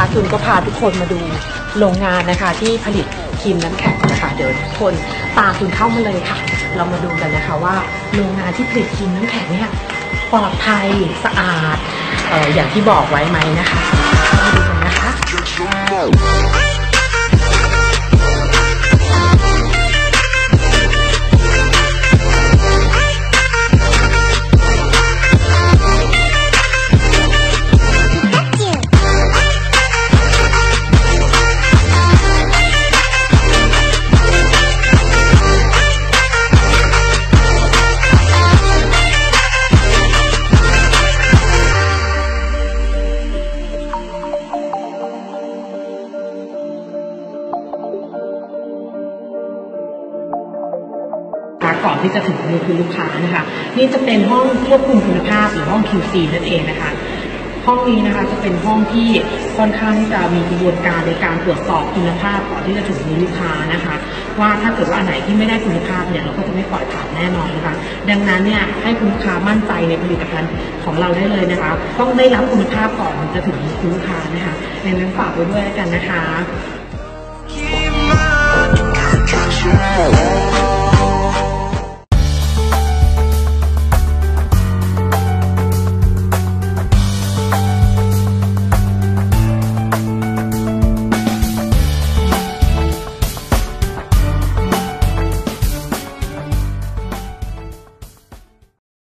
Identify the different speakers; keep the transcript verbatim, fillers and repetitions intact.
Speaker 1: นะคะจุนก็พาทุกคนมาดูโรงงานนะคะที่ผลิตครีมน้ำแข็งนะคะเดี๋ยวทุกคนตามจุนเข้ามาเลยค่ะเรามาดูกันนะคะว่าโรงงานที่ผลิตครีมน้ำแข็งเนี่ยปลอดภัยสะอาดเอ่ออย่างที่บอกไว้ไหมนะคะมาดูกันนะคะก่อนที่จะถึงมือคุณลูกค้านะคะนี่จะเป็นห้องควบคุมคุณภาพหรือห้อง คิว ซี นั่นเองนะคะห้องนี้นะคะจะเป็นห้องที่ค่อนข้างจะมีกระบวนการในการตรวจสอบคุณภาพก่อนที่จะถึงมือลูกค้านะคะว่าถ้าเกิดว่าอันไหนที่ไม่ได้คุณภาพเนี่ยเราก็จะไม่ปล่อยผ่านแน่นอนนะคะดังนั้นเนี่ยให้คุณลูกค้ามั่นใจในผลิตภัณฑ์ของเราได้เลยนะคะต้องได้รับคุณภาพก่อนจะถึงมือคุณลูกค้านะคะดังนั้นฝากไว้ด้วยกันนะคะ